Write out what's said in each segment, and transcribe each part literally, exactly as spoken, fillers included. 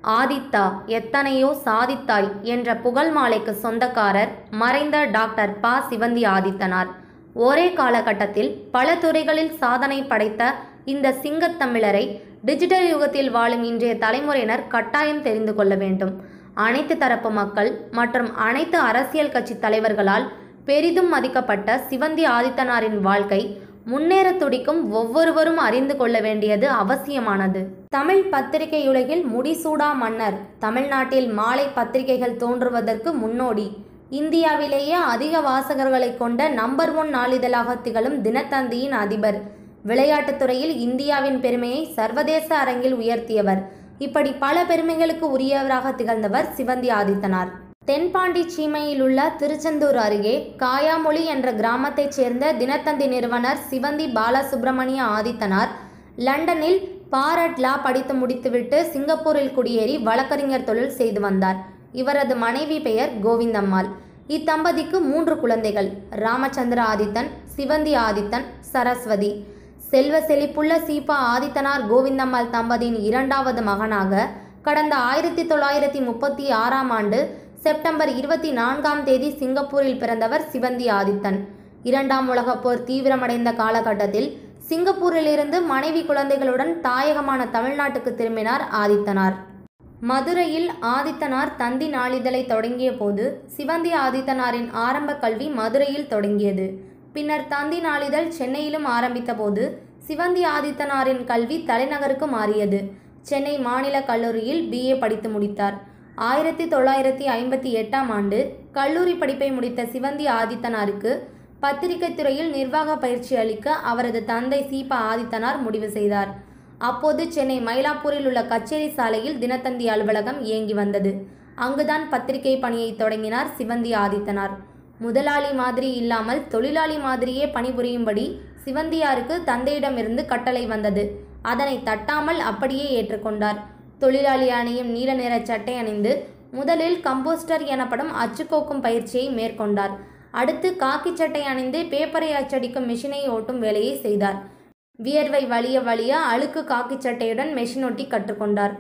ஆதித்தா எத்தனையோ சாதித்தாய் என்ற புகழ் மாலைக்கு சொந்தக்காரர் மறைந்த டாக்டர் ப சிவந்தி ஆதித்தனார். ஒரே காலகட்டத்தில் பல துறைகளில் சாதனை படைத்த இந்த சிங்கத்தமிழரை டிஜிட்டல் யுகத்தில் வாழும் இன்றைய தலைமுறையினர் கட்டாயம் தெரிந்து கொள்ள வேண்டும். அனைத்து தரப்பு மக்கள் மற்றும் அனைத்து அரசியல் கட்சி தலைவர்களால் பெரிதும் மதிக்கப்பட்ட சிவந்தி ஆதித்தனாரின் வாழ்க்கை முன்னேற துடிக்கும் ஒவ்வொருவரும் அறிந்து கொள்ள வேண்டியது அவசியமானது. தமிழ் பத்திரிகையுலகில் முடிசூடா மன்னர். தமிழ்நாட்டில் மாலை பத்திரிகைகள் தோன்றுவதற்கு முன்னோடி. இந்தியாவிலேயே அதிக வாசகர்களை கொண்ட நம்பர் ஒன் நாளிதழாக திகழும் தினத்தந்தியின் அதிபர். விளையாட்டுத் துறையில் இந்தியாவின் பெருமையை சர்வதேச அரங்கில் உயர்த்தியவர். இப்படி பல பெருமைகளுக்கு உரியவராக திகழ்ந்தவர் சிவந்தி ஆதித்தனார். தென்பாண்டி சீமையில் உள்ள திருச்செந்தூர் அருகே காயாமொழி என்ற கிராமத்தைச் சேர்ந்த தினத்தந்தி நிறுவனர் சிவந்தி பாலசுப்ரமணிய ஆதித்தனார் லண்டனில் பாரட் லா படித்து முடித்துவிட்டு சிங்கப்பூரில் குடியேறி வழக்கறிஞர் தொழில் செய்து வந்தார். இவரது மனைவி பெயர் கோவிந்தம்மாள். இத்தம்பதிக்கு மூன்று குழந்தைகள்: ராமச்சந்திர ஆதித்தன், சிவந்தி ஆதித்தன், சரஸ்வதி. செல்வ செழிப்புள்ள சீபா ஆதித்தனார் கோவிந்தம்மாள் தம்பதியின் இரண்டாவது மகனாக கடந்த ஆயிரத்தி தொள்ளாயிரத்தி முப்பத்தி ஆறாம் ஆண்டு செப்டம்பர் இருபத்தி நான்காம் தேதி சிங்கப்பூரில் பிறந்தவர் சிவந்தி ஆதித்தன். இரண்டாம் உலகப் போர் தீவிரமடைந்த காலகட்டத்தில் சிங்கப்பூரிலிருந்து மனைவி குழந்தைகளுடன் தாயகமான தமிழ்நாட்டுக்கு திரும்பினார் ஆதித்தனார். மதுரையில் ஆதித்தனார் தந்தி நாளிதழை தொடங்கிய போது சிவந்தி ஆதித்தனாரின் ஆரம்ப கல்வி மதுரையில் தொடங்கியது. பின்னர் தந்தி நாளிதழ் சென்னையிலும் ஆரம்பித்த போது சிவந்தி ஆதித்தனாரின் கல்வி தலைநகருக்கு மாறியது. சென்னை மாநில கல்லூரியில் பி ஏ படித்து முடித்தார். ஆயிரத்தி தொள்ளாயிரத்தி ஐம்பத்தி எட்டாம் ஆண்டு கல்லூரி படிப்பை முடித்த சிவந்தி ஆதித்தனாருக்கு பத்திரிகை துறையில் நிர்வாக பயிற்சி அளிக்க அவரது தந்தை சீபா ஆதித்தனார் முடிவு செய்தார். அப்போது சென்னை மயிலாப்பூரில் உள்ள கச்சேரி சாலையில் தினத்தந்தி அலுவலகம் இயங்கி வந்தது. அங்குதான் பத்திரிகை பணியை தொடங்கினார் சிவந்தி ஆதித்தனார். முதலாளி மாதிரி இல்லாமல் தொழிலாளி மாதிரியே பணிபுரியும்படி சிவந்தியாருக்கு தந்தையிடமிருந்து கட்டளை வந்தது. அதனை தட்டாமல் அப்படியே ஏற்றுக்கொண்டார். தொழிலாளி அணியும் நீல நிற சட்டை அணிந்து முதலில் கம்போஸ்டர் எனப்படும் அச்சுக்கோக்கும் பயிற்சியை மேற்கொண்டார். அடுத்து காக்கி சட்டை அணிந்து பேப்பரை அச்சடிக்கும் மிஷினை ஓட்டும் வேலையை செய்தார். வியர்வை வலிய வலிய அழுக்கு காக்கி சட்டையுடன் மெஷினொட்டி கற்றுக்கொண்டார்.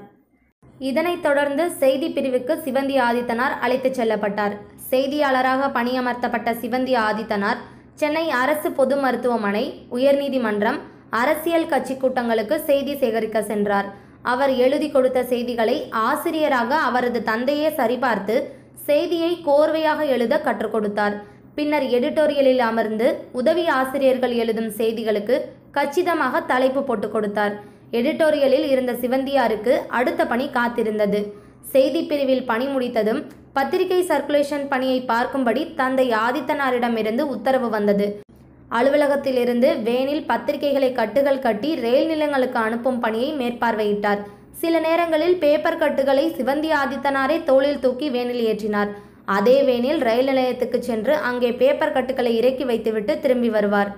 இதனைத் தொடர்ந்து செய்தி பிரிவுக்கு சிவந்தி ஆதித்தனார் அழைத்துச் செல்லப்பட்டார். செய்தியாளராக பணியமர்த்தப்பட்ட சிவந்தி ஆதித்தனார் சென்னை அரசு பொது மருத்துவமனை, உயர்நீதிமன்றம், அரசியல் கட்சி கூட்டங்களுக்கு செய்தி சேகரிக்க சென்றார். அவர் எழுதி கொடுத்த செய்திகளை ஆசிரியராக அவரது தந்தையே சரிபார்த்து செய்தியை கோர்வையாக எழுத கற்றுக் கொடுத்தார். பின்னர் எடிட்டோரியலில் அமர்ந்து உதவி ஆசிரியர்கள் எழுதும் செய்திகளுக்கு கச்சிதமாக தலைப்பு போட்டு கொடுத்தார். எடிட்டோரியலில் இருந்த சிவந்தியாருக்கு அடுத்த பணி காத்திருந்தது. செய்தி பிரிவில் பணி முடித்ததும் பத்திரிகை சர்க்குலேஷன் பணியை பார்க்கும்படி தந்தை ஆதித்தனாரிடமிருந்து உத்தரவு வந்தது. அலுவலகத்திலிருந்து வேனில் பத்திரிகைகளை கட்டுகள் கட்டி ரயில் நிலையங்களுக்கு அனுப்பும் பணியை மேற்பார்வையிட்டார். சில நேரங்களில் பேப்பர் கட்டுகளை சிவந்தி ஆதித்தனாரே தோளில் தூக்கி வேனில் ஏற்றினார். அதே வேனில் ரயில் நிலையத்துக்கு சென்று அங்கே பேப்பர் கட்டுகளை இறக்கி வைத்துவிட்டு திரும்பி வருவார்.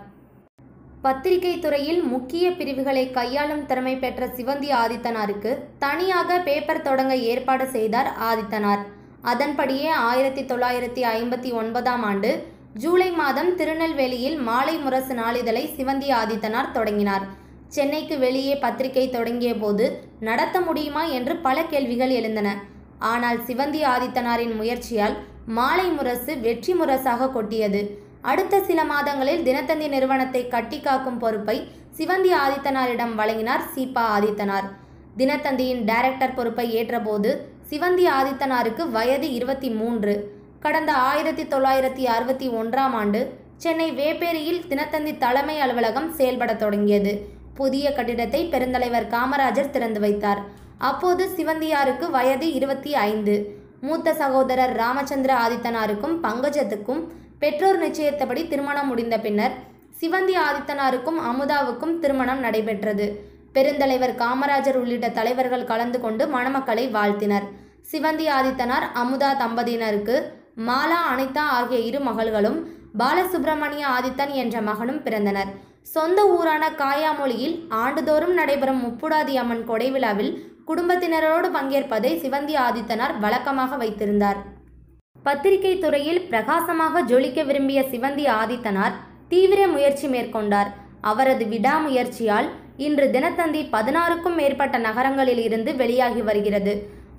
பத்திரிகை துறையில் முக்கிய பிரிவுகளை கையாளும் திறமை பெற்ற சிவந்தி ஆதித்தனாருக்கு தனியாக பேப்பர் தொடங்க ஏற்பாடு செய்தார் ஆதித்தனார். அதன்படியே ஆயிரத்தி தொள்ளாயிரத்தி ஐம்பத்தி ஒன்பதாம் ஆண்டு ஜூலை மாதம் திருநெல்வேலியில் மாலை முரசு நாளிதழை சிவந்தி ஆதித்தனார் தொடங்கினார். சென்னைக்கு வெளியே பத்திரிகை தொடங்கிய போது நடத்த முடியுமா என்று பல கேள்விகள் எழுந்தன. ஆனால் சிவந்தி ஆதித்தனாரின் முயற்சியால் மாலை முரசு வெற்றி முரசாக கொட்டியது. அடுத்த சில மாதங்களில் தினத்தந்தி நிறுவனத்தை கட்டி காக்கும் பொறுப்பை சிவந்தி ஆதித்தனாரிடம் வழங்கினார் சீபா ஆதித்தனார். தினத்தந்தியின் டைரக்டர் பொறுப்பை ஏற்றபோது சிவந்தி ஆதித்தனாருக்கு வயது இருபத்தி மூன்று. கடந்த ஆயிரத்தி தொள்ளாயிரத்தி அறுபத்தி ஒன்றாம் ஆண்டு சென்னை வேப்பேரியில் தினத்தந்தி தலைமை அலுவலகம் செயல்பட தொடங்கியது. புதிய கட்டிடத்தை பெருந்தலைவர் காமராஜர் திறந்து வைத்தார். அப்போது சிவந்தியாருக்கு வயது இருபத்தி ஐந்து. மூத்த சகோதரர் ராமச்சந்திர ஆதித்தனாருக்கும் பங்கஜத்துக்கும் பெற்றோர் நிச்சயித்தபடி திருமணம் முடிந்த பின்னர் சிவந்தி ஆதித்தனாருக்கும் அமுதாவுக்கும் திருமணம் நடைபெற்றது. பெருந்தலைவர் காமராஜர் உள்ளிட்ட தலைவர்கள் கலந்து கொண்டு மணமக்களை வாழ்த்தினர். சிவந்தி ஆதித்தனார் அமுதா தம்பதியினருக்கு மாலா, அனிதா ஆகிய இரு மகள்களும் பாலசுப்ரமணிய ஆதித்தன் என்ற மகனும் பிறந்தனர். சொந்த ஊரான காயாமொழியில் ஆண்டுதோறும் நடைபெறும் முப்புடாதி அம்மன் கொடை விழாவில் குடும்பத்தினரோடு பங்கேற்பதை சிவந்தி ஆதித்தனார் வழக்கமாக வைத்திருந்தார். பத்திரிகை துறையில் பிரகாசமாக ஜொலிக்க விரும்பிய சிவந்தி ஆதித்தனார் தீவிர முயற்சி மேற்கொண்டார். அவரது விடாமுயற்சியால் இன்று தினத்தந்தி பதினாறுக்கும் மேற்பட்ட நகரங்களில் இருந்து வெளியாகி வருகிறது.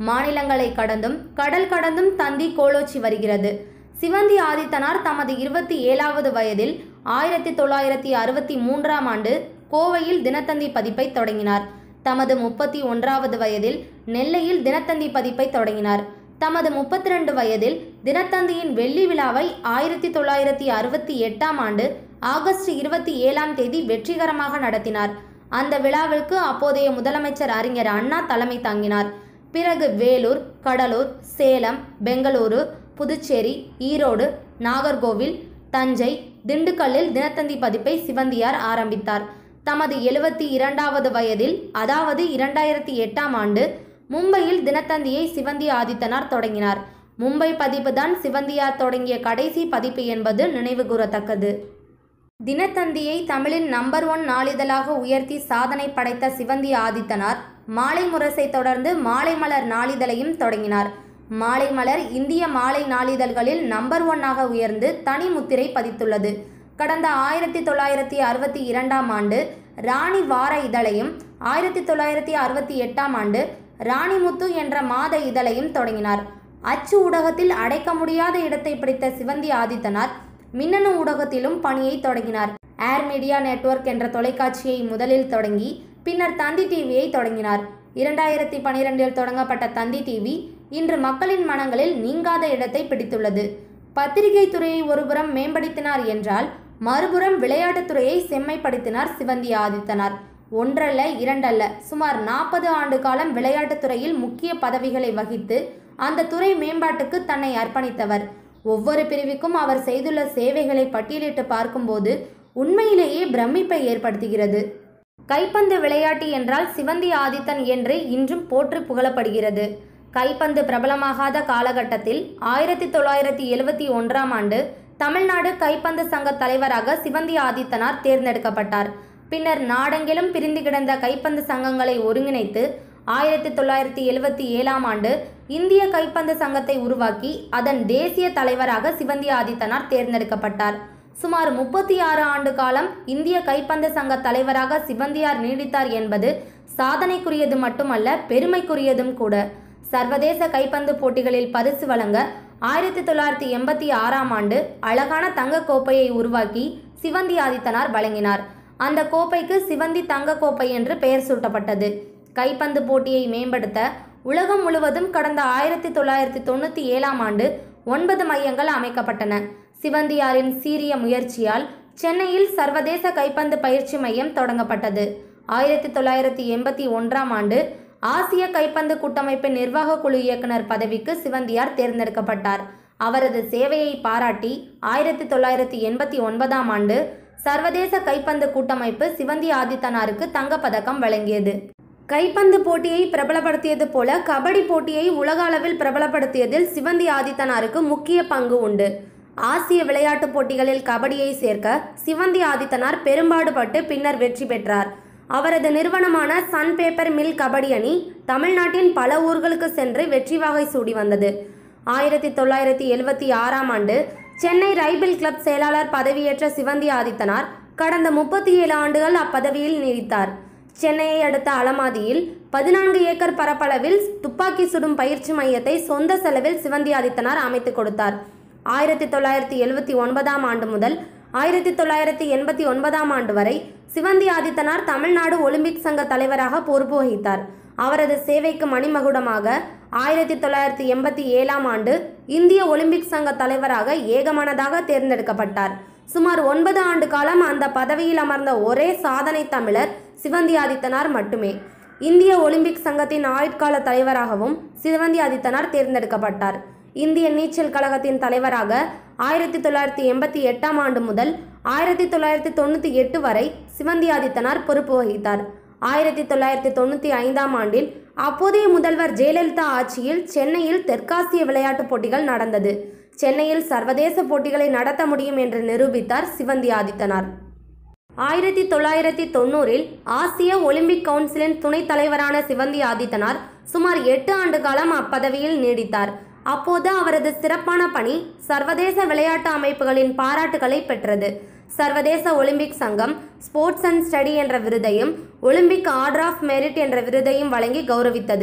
மாநிலங்களை கடந்தும் கடல் கடந்தும் தந்தி கோலோச்சி வருகிறது. சிவந்தி ஆதித்தனார் தமது இருபத்தி ஏழாவது வயதில் ஆயிரத்தி தொள்ளாயிரத்தி அறுபத்தி மூன்றாம் ஆண்டு கோவையில் தினத்தந்தி பதிப்பை தொடங்கினார். தமது முப்பத்தி ஒன்றாவது வயதில் நெல்லையில் தினத்தந்தி பதிப்பை தொடங்கினார். தமது முப்பத்தி ரெண்டு வயதில் தினத்தந்தியின் வெள்ளி விழாவை ஆயிரத்தி தொள்ளாயிரத்தி அறுபத்தி எட்டாம் ஆண்டு ஆகஸ்ட் இருபத்தி ஏழாம் தேதி வெற்றிகரமாக நடத்தினார். அந்த விழாவிற்கு அப்போதைய முதலமைச்சர் அறிஞர் அண்ணா தலைமை தாங்கினார். பிறகு வேலூர், கடலூர், சேலம், பெங்களூரு, புதுச்சேரி, ஈரோடு, நாகர்கோவில், தஞ்சை, திண்டுக்கல்லில் தினத்தந்தி பதிப்பை சிவந்தியார் ஆரம்பித்தார். தமது எழுபத்தி இரண்டாவது வயதில் அதாவது இரண்டாயிரத்தி எட்டாம் ஆண்டு மும்பையில் தினத்தந்தியை சிவந்தி ஆதித்தனார் தொடங்கினார். மும்பை பதிப்பு தான் சிவந்தியார் தொடங்கிய கடைசி பதிப்பு என்பது நினைவு கூறத்தக்கது. தினத்தந்தியை தமிழின் நம்பர் ஒன் நாளிதழாக உயர்த்தி சாதனை படைத்த சிவந்தி ஆதித்தனார் மாலை முரசை தொடர்ந்து மாலை மலர் நாளிதழையும் தொடங்கினார். மாலை மலர் இந்திய மாலை நாளிதழ்களில் நம்பர் ஒன்னாக உயர்ந்து தனி முத்திரை பதித்துள்ளது. கடந்த ஆயிரத்தி தொள்ளாயிரத்தி அறுபத்தி இரண்டாம் ஆண்டு ராணி வார இதழையும் ஆயிரத்தி தொள்ளாயிரத்தி அறுபத்தி எட்டாம் ஆண்டு ராணிமுத்து என்ற மாத இதழையும் தொடங்கினார். அச்சு ஊடகத்தில் அடைக்க முடியாத இடத்தை பிடித்த சிவந்தி ஆதித்தனார் மின்னணு ஊடகத்திலும் பணியை தொடங்கினார். ஏர் மீடியா நெட்வொர்க் என்ற தொலைக்காட்சியை முதலில் தொடங்கி பின்னர் தந்தி டிவியை தொடங்கினார். இரண்டாயிரத்தி பனிரெண்டில் தொடங்கப்பட்ட தந்தி டிவி இன்று மக்களின் மனங்களில் நீங்காத இடத்தை பிடித்துள்ளது. பத்திரிகை துறையை ஒருபுறம் மேம்படுத்தினார் என்றால் மறுபுறம் விளையாட்டுத்துறையை செம்மைப்படுத்தினார் சிவந்தி ஆதித்தனார். ஒன்றல்ல இரண்டல்ல சுமார் நாற்பது ஆண்டு காலம் விளையாட்டுத்துறையில் முக்கிய பதவிகளை வகித்து அந்த துறை மேம்பாட்டுக்கு தன்னை அர்ப்பணித்தவர். ஒவ்வொரு பிரிவுக்கும் அவர் செய்துள்ள சேவைகளை பட்டியலிட்டு பார்க்கும்போது உண்மையிலேயே பிரமிப்பை ஏற்படுத்துகிறது. கைப்பந்து விளையாட்டு என்றால் சிவந்தி ஆதித்தன் என்று இன்றும் போற்றி புகழப்படுகிறது. கைப்பந்து பிரபலமாகாத காலகட்டத்தில் ஆயிரத்தி தொள்ளாயிரத்தி எழுபத்தி ஒன்றாம் ஆண்டு தமிழ்நாடு கைப்பந்து சங்க தலைவராக சிவந்தி ஆதித்தனார் தேர்ந்தெடுக்கப்பட்டார். பின்னர் நாடெங்கிலும் பிரிந்து கிடந்த கைப்பந்து சங்கங்களை ஒருங்கிணைத்து ஆயிரத்தி தொள்ளாயிரத்தி எழுபத்தி ஏழாம் ஆண்டு இந்திய கைப்பந்து சங்கத்தை உருவாக்கி அதன் தேசிய தலைவராக சிவந்தி ஆதித்தனார் தேர்ந்தெடுக்கப்பட்டார். சுமார் முப்பத்தி ஆறு ஆண்டு காலம் இந்திய கைப்பந்து சங்க தலைவராக சிவந்தியார் நீடித்தார் என்பது சாதனைக்குரியது மட்டுமல்ல, பெருமைக்குரியதும் கூட. சர்வதேச கைப்பந்து போட்டிகளில் பரிசு வழங்க ஆயிரத்தி தொள்ளாயிரத்தி எண்பத்தி ஆறாம் ஆண்டு அழகான தங்க கோப்பையை உருவாக்கி சிவந்தி ஆதித்தனார் வழங்கினார். அந்த கோப்பைக்கு சிவந்தி தங்க கோப்பை என்று பெயர் சூட்டப்பட்டது. கைப்பந்து போட்டியை மேம்படுத்த உலகம் முழுவதும் கடந்த ஆயிரத்தி தொள்ளாயிரத்தி தொண்ணூற்றி ஏழாம் ஆண்டு ஒன்பது மையங்கள் அமைக்கப்பட்டன. சிவந்தியாரின் சீரிய முயற்சியால் சென்னையில் சர்வதேச கைப்பந்து பயிற்சி மையம் தொடங்கப்பட்டது. ஆயிரத்தி தொள்ளாயிரத்தி எண்பத்தி ஒன்றாம் ஆண்டு ஆசிய கைப்பந்து கூட்டமைப்பின் நிர்வாக குழு இயக்குனர் பதவிக்கு சிவந்தியார் தேர்ந்தெடுக்கப்பட்டார். அவரது சேவையை பாராட்டி ஆயிரத்தி தொள்ளாயிரத்தி எண்பத்தி ஒன்பதாம் ஆண்டு சர்வதேச கைப்பந்து கூட்டமைப்பு சிவந்தி ஆதித்தனாருக்கு தங்கப்பதக்கம் வழங்கியது. கைப்பந்து போட்டியை பிரபலப்படுத்தியது போல கபடி போட்டியை உலக அளவில் பிரபலப்படுத்தியதில் சிவந்தி ஆதித்தனாருக்கு முக்கிய பங்கு உண்டு. ஆசிய விளையாட்டுப் போட்டிகளில் கபடியை சேர்க்க சிவந்தி ஆதித்தனார் பெரும்பாடுபட்டு பின்னர் வெற்றி பெற்றார். அவரது நிறுவனமான சன் பேப்பர் மில் கபடி அணி தமிழ்நாட்டின் பல ஊர்களுக்கு சென்று வெற்றி வாகை சூடி வந்தது. ஆயிரத்தி தொள்ளாயிரத்தி எழுபத்தி ஆறாம் ஆண்டு சென்னை ரைபிள் கிளப் செயலாளர் பதவியேற்ற சிவந்தி ஆதித்தனார் கடந்த முப்பத்தி ஏழு ஆண்டுகள் அப்பதவியில் நீடித்தார். சென்னையை அடுத்த அலமாதியில் பதினான்கு ஏக்கர் பரப்பளவில் துப்பாக்கி சுடும் பயிற்சி மையத்தை சொந்த செலவில் சிவந்தி ஆதித்தனார் அமைத்து கொடுத்தார். ஆயிரத்தி தொள்ளாயிரத்தி எழுபத்தி ஒன்பதாம் ஆண்டு முதல் ஆயிரத்தி தொள்ளாயிரத்தி எண்பத்தி ஒன்பதாம் ஆண்டு வரை சிவந்தி ஆதித்தனார் தமிழ்நாடு ஒலிம்பிக் சங்க தலைவராக பொறுப்பு வகித்தார். அவரது சேவைக்கு மணிமகுடமாக ஆயிரத்தி தொள்ளாயிரத்தி எண்பத்தி ஏழாம் ஆண்டு இந்திய ஒலிம்பிக் சங்க தலைவராக ஏகமனதாக தேர்ந்தெடுக்கப்பட்டார். சுமார் ஒன்பது ஆண்டு காலம் அந்த பதவியில் அமர்ந்த ஒரே சாதனை தமிழர் சிவந்தி ஆதித்தனார் மட்டுமே. இந்திய ஒலிம்பிக் சங்கத்தின் ஆயுட்கால தலைவராகவும் சிவந்தி ஆதித்தனார் தேர்ந்தெடுக்கப்பட்டார். இந்திய நீச்சல் கழகத்தின் தலைவராக ஆயிரத்தி தொள்ளாயிரத்தி எண்பத்தி எட்டாம் ஆண்டு முதல் ஆயிரத்தி தொள்ளாயிரத்தி தொண்ணூற்றி எட்டு வரை சிவந்தி ஆதித்தனார் பொறுப்பு வகித்தார். ஆயிரத்தி தொள்ளாயிரத்தி தொண்ணூற்றி ஐந்தாம் ஆண்டில் அப்போதைய முதல்வர் ஜெயலலிதா ஆட்சியில் சென்னையில் தெற்காசிய விளையாட்டுப் போட்டிகள் நடந்தது. சென்னையில் சர்வதேச போட்டிகளை நடத்த முடியும் என்று நிரூபித்தார் சிவந்தி ஆதித்தனார். ஆயிரத்தி தொள்ளாயிரத்தி தொண்ணூறில் ஆசிய ஒலிம்பிக் கவுன்சிலின் துணைத் தலைவரான சிவந்தி ஆதித்தனார் சுமார் எட்டு ஆண்டு காலம் அப்பதவியில் நீடித்தார். அப்போது அவரது சிறப்பான பணி சர்வதேச விளையாட்டு அமைப்புகளின் பாராட்டுகளை பெற்றது. சர்வதேச ஒலிம்பிக் சங்கம் ஸ்போர்ட்ஸ் அண்ட் ஸ்டடி என்ற விருதையும் ஒலிம்பிக் ஆர்டர் ஆஃப் மெரிட் என்ற விருதையும் வழங்கி கௌரவித்தது.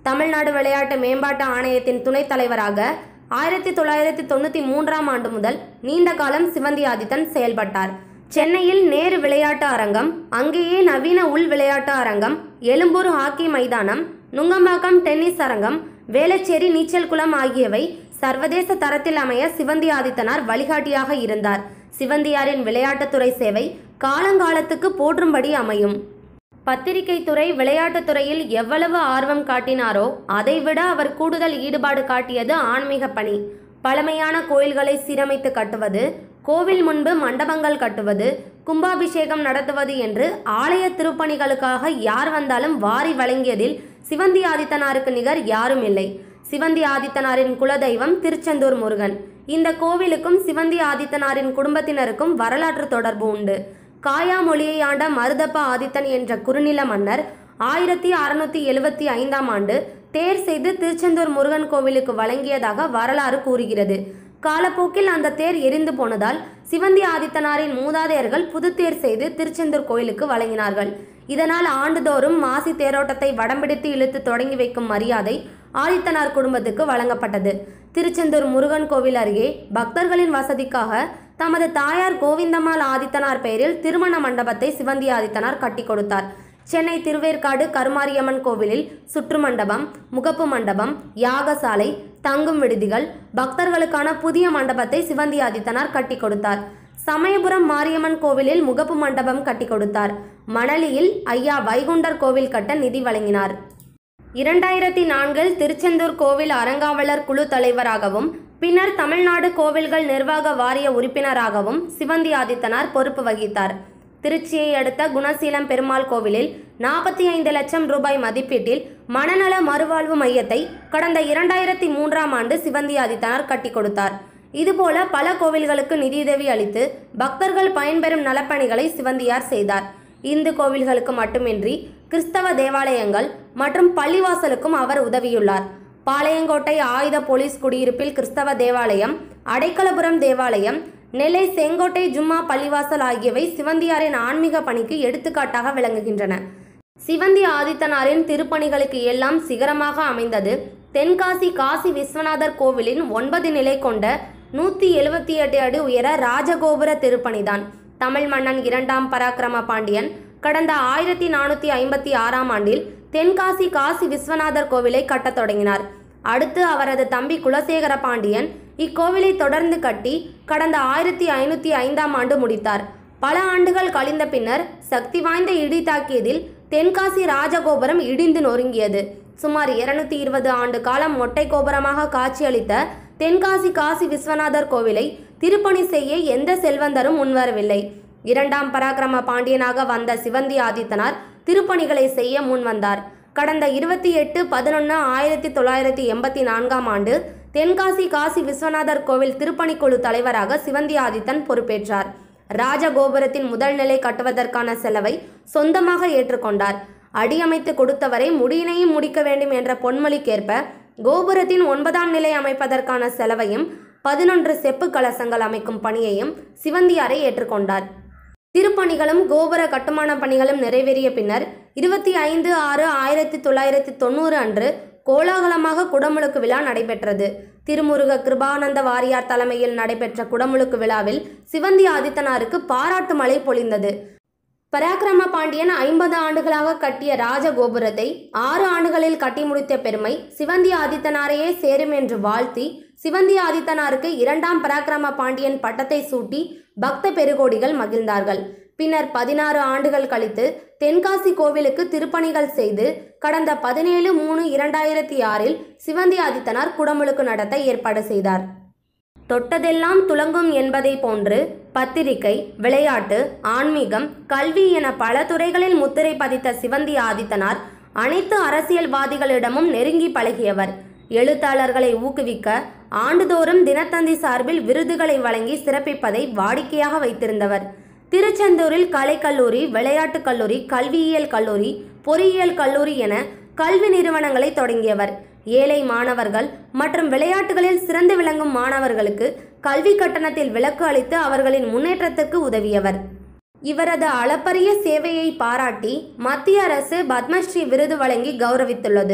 தமிழ்நாடு விளையாட்டு மேம்பாட்டு ஆணையத்தின் துணைத் தலைவராக ஆயிரத்தி தொள்ளாயிரத்தி தொண்ணூற்றி மூன்றாம் ஆண்டு முதல் நீண்ட காலம் சிவந்தி ஆதித்தன் செயல்பட்டார். சென்னையில் நேரு விளையாட்டு அரங்கம், அங்கேயே நவீன உள் விளையாட்டு அரங்கம், எழும்பூர் ஹாக்கி மைதானம், நுங்கம்பாக்கம் டென்னிஸ் அரங்கம், வேளச்சேரி நீச்சல் குளம் ஆகியவை சர்வதேச தரத்தில் அமைய சிவந்தி ஆதித்தனார் வழிகாட்டியாக இருந்தார். சிவந்தியாரின் விளையாட்டுத்துறை சேவை காலங்காலத்துக்கு போற்றும்படி அமையும். பத்திரிகை துறை விளையாட்டுத் துறையில் எவ்வளவு ஆர்வம் காட்டினாரோ அதைவிட அவர் கூடுதல் ஈடுபாடு காட்டியது ஆன்மீக பணி. பழமையான கோயில்களை சீரமைத்து கட்டுவது, கோவில் முன்பு மண்டபங்கள் கட்டுவது, கும்பாபிஷேகம் நடத்துவது என்று ஆலய திருப்பணிகளுக்காக யார் வந்தாலும் வாரி வழங்கியதில் சிவந்தி ஆதித்தனாருக்கு நிகர் யாரும் இல்லை. சிவந்தி ஆதித்தனாரின் குலதெய்வம் திருச்செந்தூர் முருகன். இந்த கோவிலுக்கும் சிவந்தி ஆதித்தனாரின் குடும்பத்தினருக்கும் வரலாற்று தொடர்பு உண்டு. காயா மொழியை ஆண்ட மருதப்ப ஆதித்தன் என்ற குறுநில மன்னர் ஆயிரத்தி அறுநூத்தி எழுபத்தி ஐந்தாம் ஆண்டு தேர் செய்து திருச்செந்தூர் முருகன் கோவிலுக்கு வழங்கியதாக வரலாறு கூறுகிறது. காலப்போக்கில் அந்த தேர் எரிந்து போனதால் சிவந்தி ஆதித்தனாரின் மூதாதையர்கள் புது தேர் செய்து திருச்செந்தூர் கோயிலுக்கு வழங்கினார்கள். இதனால் ஆண்டுதோறும் மாசி தேரோட்டத்தை வடம்பிடித்து இழுத்து தொடங்கி வைக்கும் மரியாதை ஆதித்தனார் குடும்பத்துக்கு வழங்கப்பட்டது. திருச்செந்தூர் முருகன் கோவில் அருகே பக்தர்களின் வசதிக்காக தமது தாயார் கோவிந்தம்மாள் ஆதித்தனார் பெயரில் திருமண மண்டபத்தை சிவந்தி ஆதித்தனார் கட்டி கொடுத்தார். சென்னை திருவேற்காடு கருமாரியம்மன் கோவிலில் சுற்று மண்டபம், முகப்பு மண்டபம், யாகசாலை, தங்கும் விடுதிகள், பக்தர்களுக்கான புதிய மண்டபத்தை சிவந்தி ஆதித்தனார் கட்டி கொடுத்தார். சமயபுரம் மாரியம்மன் கோவிலில் முகப்பு மண்டபம் கட்டி கொடுத்தார். மணலியில் ஐயா வைகுண்டர் கோவில் கட்ட நிதி வழங்கினார். இரண்டாயிரத்தி நான்கில் திருச்செந்தூர் கோவில் அறங்காவலர் குழு தலைவராகவும் பின்னர் தமிழ்நாடு கோவில்கள் நிர்வாக வாரிய உறுப்பினராகவும் சிவந்தி ஆதித்தனார் பொறுப்பு வகித்தார். திருச்சியை அடுத்த குணசீலம் பெருமாள் கோவிலில் நாற்பத்தி ஐந்து லட்சம் ரூபாய் மதிப்பீட்டில் மனநல மறுவாழ்வு மையத்தை கடந்த இரண்டாயிரத்தி மூன்றாம் ஆண்டு சிவந்தி ஆதித்தனார் கட்டி கொடுத்தார். இதுபோல பல கோவில்களுக்கு நிதியுதவி அளித்து பக்தர்கள் பயன்பெறும் நலப்பணிகளை சிவந்தியார் செய்தார். இந்து கோவில்களுக்கு மட்டுமின்றி கிறிஸ்தவ தேவாலயங்கள் மற்றும் பள்ளிவாசலுக்கும் அவர் உதவியுள்ளார். பாளையங்கோட்டை ஆயுத போலீஸ் குடியிருப்பில் கிறிஸ்தவ தேவாலயம், அடைக்கலபுரம் தேவாலயம், நெல்லை செங்கோட்டை ஜும்மா பள்ளிவாசல் ஆகியவை சிவந்தியாரின் ஆன்மீக பணிக்கு எடுத்துக்காட்டாக விளங்குகின்றன. சிவந்தி ஆதித்தனாரின் திருப்பணிகளுக்கு எல்லாம் சிகரமாக அமைந்தது தென்காசி காசி விஸ்வநாதர் கோவிலின் ஒன்பது நிலை கொண்ட நூற்றி எழுபத்தி எட்டு அடி உயர ராஜகோபுர திருப்பணிதான். தமிழ் மன்னன் இரண்டாம் பராக்கிரம பாண்டியன் கடந்த ஆயிரத்தி நானூற்றி ஐம்பத்தி ஆறாம் ஆண்டில் தென்காசி காசி விஸ்வநாதர் கோவிலை கட்டத் தொடங்கினார். அடுத்து அவரது தம்பி குலசேகர பாண்டியன் இக்கோவிலை தொடர்ந்து கட்டி கடந்த ஆயிரத்தி ஐநூற்றி ஐந்தாம் ஆண்டு முடித்தார். பல ஆண்டுகள் கழிந்த பின்னர் சக்தி வாய்ந்த இடி தாக்கியதில் தென்காசி ராஜகோபுரம் இடிந்து நொறுங்கியது. சுமார் இருநூத்தி இருபது ஆண்டு காலம் மொட்டை கோபுரமாக காட்சியளித்த தென்காசி காசி விஸ்வநாதர் கோவிலை திருப்பணி செய்ய எந்த செல்வந்தரும் முன்வரவில்லை. இரண்டாம் பராக்கிரம பாண்டியனாக வந்த சிவந்தி ஆதித்தனார் திருப்பணிகளை செய்ய முன்வந்தார். கடந்த இருபத்தி எட்டு பதினொன்று ஆயிரத்தி தொள்ளாயிரத்தி எண்பத்தி நான்காம் ஆண்டு தென்காசி காசி விஸ்வநாதர் கோவில் திருப்பணிக்குழு தலைவராக சிவந்தி ஆதித்தன் பொறுப்பேற்றார். ராஜகோபுரத்தின் முதல் நிலை கட்டுவதற்கான செலவை சொந்தமாக ஏற்றுக்கொண்டார். அடியமைத்து கொடுத்தவரை முடியினையும் முடிக்க வேண்டும் என்ற பொன்மொழிக்கேற்ப கோபுரத்தின் ஒன்பதாம் நிலை அமைப்பதற்கான செலவையும் பதினொன்று செப்பு கலசங்கள் அமைக்கும் பணியையும் சிவந்தியாரை ஏற்றுக்கொண்டார். திருப்பணிகளும் கோபுர கட்டுமான பணிகளும் நிறைவேறிய பின்னர் இருபத்தி ஐந்து ஆறு ஆயிரத்தி தொள்ளாயிரத்தி தொண்ணூறு அன்று கோலாகலமாக குடமுழுக்கு விழா நடைபெற்றது. திருமுருக கிருபானந்த வாரியார் தலைமையில் நடைபெற்ற குடமுழுக்கு விழாவில் சிவந்தி ஆதித்தனாருக்கு பாராட்டு மழை பொழிந்தது. பராக்கிரம பாண்டியன் ஐம்பது ஆண்டுகளாக கட்டிய ராஜகோபுரத்தை ஆறு ஆண்டுகளில் கட்டி முடித்த பெருமை சிவந்தி ஆதித்தனாரையே சேரும் என்று வாழ்த்தி சிவந்தி ஆதித்தனாருக்கு இரண்டாம் பராக்கிரம பாண்டியன் பட்டத்தை சூட்டி பக்த பெருகோடிகள் மகிழ்ந்தார்கள். பின்னர் பதினாறு ஆண்டுகள் கழித்து தென்காசி கோவிலுக்கு திருப்பணிகள் செய்து கடந்த பதினேழு மூணு இரண்டாயிரத்தி ஆறில் சிவந்தி ஆதித்தனார் குடமுழுக்கு நடத்த ஏற்பாடு செய்தார். தொட்டதெல்லாம் துலங்கும் என்பதை போன்று பத்திரிகை, விளையாட்டு, ஆன்மீகம், கல்வி என பல துறைகளில் முத்திரை பதித்த சிவந்தி ஆதித்தனார் அனைத்து அரசியல்வாதிகளிடமும் நெருங்கி பழகியவர். எழுத்தாளர்களை ஊக்குவிக்க ஆண்டுதோறும் தினத்தந்தி சார்பில் விருதுகளை வழங்கி சிறப்பிப்பதை வாடிக்கையாக வைத்திருந்தவர். திருச்செந்தூரில் கலைக்கல்லூரி, விளையாட்டுக் கல்லூரி, கல்வியியல் கல்லூரி, பொறியியல் கல்லூரி என கல்வி நிறுவனங்களை தொடங்கியவர். ஏழை மாணவர்கள் மற்றும் விளையாட்டுகளில் சிறந்து விளங்கும் மாணவர்களுக்கு கல்வி கட்டணத்தில் விலக்கு அளித்து அவர்களின் முன்னேற்றத்துக்கு உதவியவர். இவரது அளப்பரிய சேவையை பாராட்டி மத்திய அரசு பத்மஸ்ரீ விருது வழங்கி கௌரவித்துள்ளது.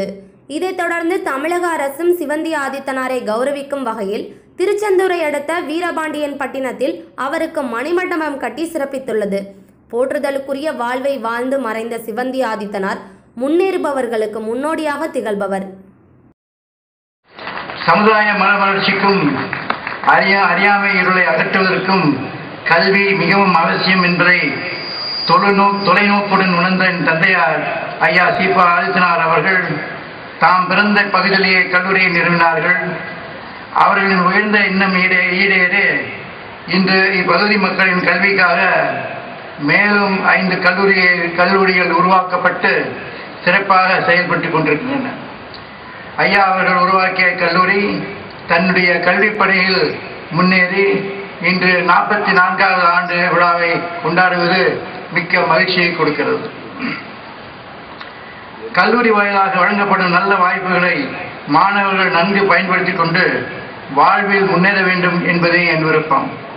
இதைத் தொடர்ந்து தமிழக அரசும் சிவந்தி ஆதித்தனாரை கௌரவிக்கும் வகையில் திருச்செந்தூரை அடுத்த வீரபாண்டியன் பட்டினத்தில் அவருக்கு மணிமண்டபம் கட்டி சிறப்பித்துள்ளது. போற்றுதலுக்குரிய வாழ்வை வாழ்ந்து மறைந்த சிவந்தி ஆதித்தனார் முன்னேறுபவர்களுக்கு முன்னோடியாக திகழ்பவர். சமுதாய மனவளர்ச்சிக்கும் அறியா அறியாமை இருளை அகற்றுவதற்கும் கல்வி மிகவும் அவசியம் என்பதை தொலைநோ தொலைநோக்குடன் உணர்ந்த என் தந்தையார் ஐயா சீபா ஆதித்தனார் அவர்கள் தாம் பிறந்த பகுதியிலேயே கல்லூரியை நிறுவினார்கள். அவர்களின் உயர்ந்த எண்ணம் ஈடே ஈடேற இன்று இப்பகுதி மக்களின் கல்விக்காக மேலும் ஐந்து கல்லூரி கல்லூரிகள் உருவாக்கப்பட்டு சிறப்பாக செயல்பட்டு கொண்டிருக்கின்றன. ஐயா அவர்கள் உருவாக்கிய கல்லூரி தன்னுடைய கல்விப் பணியில் முன்னேறி இன்று நாற்பத்தி நான்காவது ஆண்டு விழாவை கொண்டாடுவது மிக்க மகிழ்ச்சியை கொடுக்கிறது. கல்லூரி வாயிலாக வழங்கப்படும் நல்ல வாய்ப்புகளை மாணவர்கள் நன்கு பயன்படுத்திக் கொண்டு வாழ்வில் முன்னேற வேண்டும் என்பதே என் விருப்பம்.